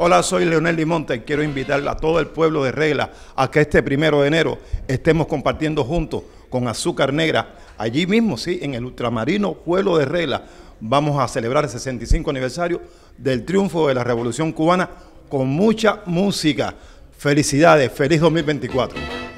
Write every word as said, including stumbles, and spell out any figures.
Hola, soy Leonel Limonte. Quiero invitar a todo el pueblo de Regla a que este primero de enero estemos compartiendo juntos con Azúcar Negra. Allí mismo, sí, en el ultramarino pueblo de Regla, vamos a celebrar el sesenta y cinco aniversario del triunfo de la Revolución Cubana con mucha música. Felicidades, feliz dos mil veinticuatro.